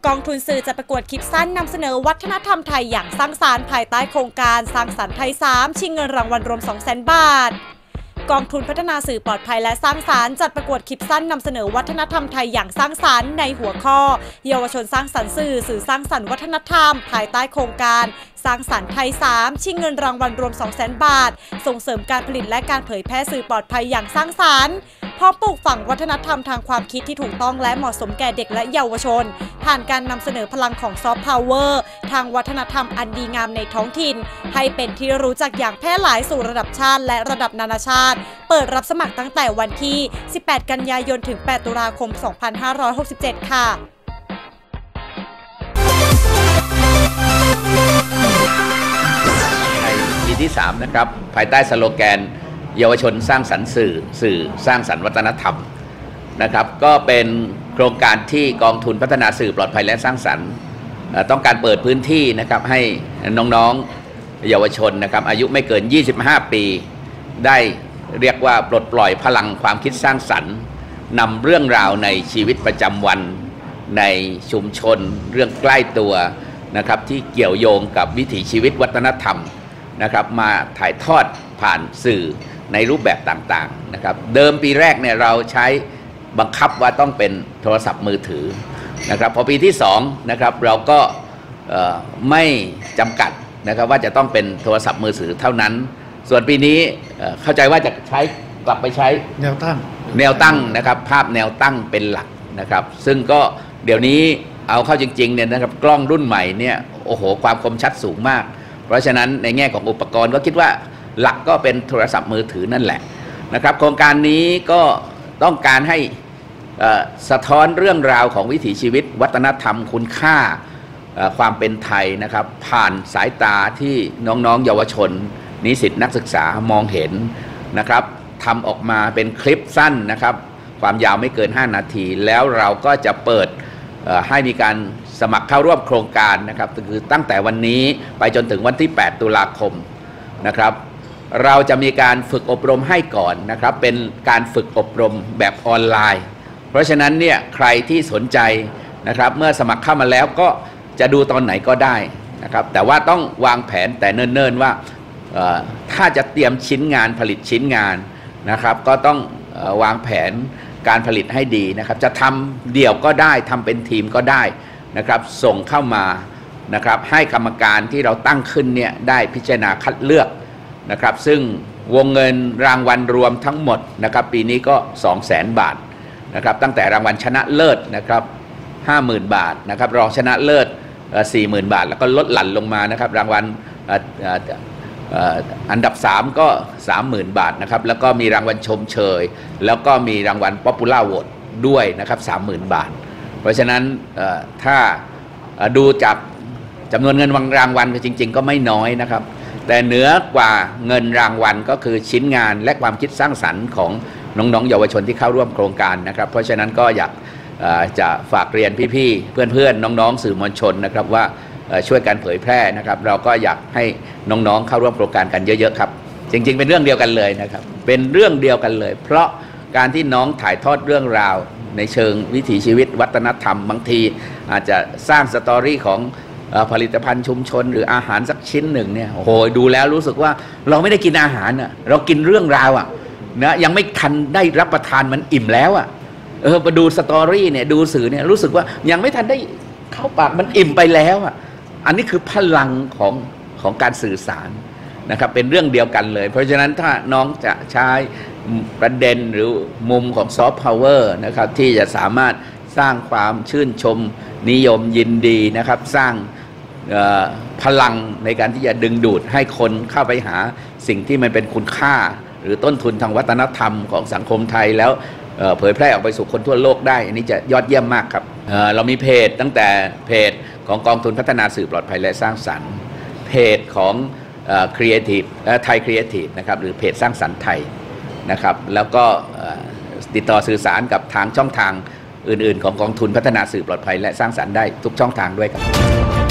กองทุนสื่อจะประกวดคลิปสั้นนำเสนอวัฒนธรรมไทยอย่างสร้างสรรค์ภายใต้โครงการสร้างสรรค์ไทย3ชิงเงินรางวัลรวม 200,000 บาทกองทุนพัฒนาสื่อปลอดภัยและสร้างสรรค์จัดประกวดคลิปสั้นนำเสนอวัฒนธรรมไทยอย่างสร้างสรรค์ในหัวข้อเยาวชนสร้างสรรค์สื่อสร้างสรรค์วัฒนธรรมภายใต้โครงการสร้างสรรค์ไทย3ชิงเงินรางวัลรวม 200,000 บาทส่งเสริมการผลิตและการเผยแพร่สื่อปลอดภัยอย่างสร้างสรรค์พร้อมปลูกฝังวัฒนธรรมทางความคิดที่ถูกต้องและเหมาะสมแก่เด็กและเยาวชนผ่านการนำเสนอพลังของซอฟต์พาวเวอร์ทางวัฒนธรรมอันดีงามในท้องถิ่นให้เป็นที่รู้จักอย่างแพร่หลายสู่ระดับชาติและระดับนานาชาติเปิดรับสมัครตั้งแต่วันที่ 18 กันยายน ถึง 8 ตุลาคม 2567 ค่ะในปีที่ 3 นะครับภายใต้สโลแกนเยาวชนสร้างสรรค์สื่อสร้างสรรค์วัฒนธรรมนะครับก็เป็นโครงการที่กองทุนพัฒนาสื่อปลอดภัยและสร้างสรรค์ต้องการเปิดพื้นที่นะครับให้น้องๆเยาวชนนะครับอายุไม่เกิน 25 ปีได้เรียกว่าปลดปล่อยพลังความคิดสร้างสรรค์นำเรื่องราวในชีวิตประจำวันในชุมชนเรื่องใกล้ตัวนะครับที่เกี่ยวโยงกับวิถีชีวิตวัฒนธรรมนะครับมาถ่ายทอดผ่านสื่อในรูปแบบต่างๆนะครับเดิมปีแรกเนี่ยเราใช้บังคับว่าต้องเป็นโทรศัพท์มือถือนะครับพอปีที่2นะครับเราก็ไม่จำกัดนะครับว่าจะต้องเป็นโทรศัพท์มือถือเท่านั้นส่วนปีนี้เข้าใจว่าจะกลับไปใช้แนวตั้งนะครับภาพแนวตั้งเป็นหลักนะครับซึ่งก็เดี๋ยวนี้เอาเข้าจริงๆเนี่ยนะครับกล้องรุ่นใหม่เนี่ยโอ้โหความคมชัดสูงมากเพราะฉะนั้นในแง่ของอุปกรณ์ก็คิดว่าหลักก็เป็นโทรศัพท์มือถือนั่นแหละนะครับโครงการนี้ก็ต้องการให้สะท้อนเรื่องราวของวิถีชีวิตวัฒนธรรมคุณค่าความเป็นไทยนะครับผ่านสายตาที่น้องๆเยาวชนนิสิตนักศึกษามองเห็นนะครับทำออกมาเป็นคลิปสั้นนะครับความยาวไม่เกิน5 นาทีแล้วเราก็จะเปิดให้มีการสมัครเข้าร่วมโครงการนะครับคือตั้งแต่วันนี้ไปจนถึงวันที่ 8 ตุลาคมนะครับเราจะมีการฝึกอบรมให้ก่อนนะครับเป็นการฝึกอบรมแบบออนไลน์เพราะฉะนั้นเนี่ยใครที่สนใจนะครับเมื่อสมัครเข้ามาแล้วก็จะดูตอนไหนก็ได้นะครับแต่ว่าต้องวางแผนแต่เนิ่นๆว่าถ้าจะเตรียมชิ้นงานผลิตชิ้นงานนะครับก็ต้องวางแผนการผลิตให้ดีนะครับจะทำเดี่ยวก็ได้ทำเป็นทีมก็ได้นะครับส่งเข้ามานะครับให้กรรมการที่เราตั้งขึ้นเนี่ยได้พิจารณาคัดเลือกนะครับซึ่งวงเงินรางวัลรวมทั้งหมดนะครับปีนี้ก็ 200,000 บาทนะครับตั้งแต่รางวัลชนะเลิศนะครับ 50,000 บาทนะครับรองชนะเลิศ 40,000 บาทแล้วก็ลดหลั่นลงมานะครับรางวัลอันดับ3ก็ 30,000 บาทนะครับแล้วก็มีรางวัลชมเชยแล้วก็มีรางวัล Popular Vote ด้วยนะครับ 30,000 บาทเพราะฉะนั้นถ้าดูจากจำนวนเงินรางวัลจริงๆก็ไม่น้อยนะครับแต่เหนือกว่าเงินรางวัลก็คือชิ้นงานและความคิดสร้างสรรค์ของน้องๆเยาวชนที่เข้าร่วมโครงการนะครับเพราะฉะนั้นก็อยากจะฝากเรียนพี่ๆเพื่อนๆน้องๆสื่อมวลชนนะครับว่าช่วยกันเผยแพร่นะครับเราก็อยากให้น้องๆเข้าร่วมโครงการกันเยอะๆครับจริงๆเป็นเรื่องเดียวกันเลยนะครับเป็นเรื่องเดียวกันเลยเพราะการที่น้องถ่ายทอดเรื่องราวในเชิงวิถีชีวิตวัฒนธรรมบางทีอาจจะสร้างสตอรี่ของผลิตภัณฑ์ชุมชนหรืออาหารสักชิ้นหนึ่งเนี่ยโอ้โหดูแล้วรู้สึกว่าเราไม่ได้กินอาหารอ่ะเรากินเรื่องราวอ่ะนะยังไม่ทันได้รับประทานมันอิ่มแล้วอ่ะมาดูสตอรี่เนี่ยดูสื่อเนี่ยรู้สึกว่ายังไม่ทันได้เข้าปากมันอิ่มไปแล้วอ่ะอันนี้คือพลังของการสื่อสารนะครับเป็นเรื่องเดียวกันเลยเพราะฉะนั้นถ้าน้องจะใช้ประเด็นหรือมุมของซอฟต์พาวเวอร์นะครับที่จะสามารถสร้างความชื่นชมนิยมยินดีนะครับสร้างพลังในการที่จะดึงดูดให้คนเข้าไปหาสิ่งที่มันเป็นคุณค่าหรือต้นทุนทางวัฒนธรรมของสังคมไทยแล้วเผยแพร่ออกไปสู่คนทั่วโลกได้อันนี้จะยอดเยี่ยมมากครับเรามีเพจตั้งแต่เพจของกองทุนพัฒนาสื่อปลอดภัยและสร้างสรรค์เพจของCreative ไทย Creative นะครับหรือเพจสร้างสรรค์ไทยนะครับแล้วก็ติดต่อสื่อสารกับทางช่องทางอื่นๆของกองทุนพัฒนาสื่อปลอดภัยและสร้างสรรค์ได้ทุกช่องทางด้วยครับ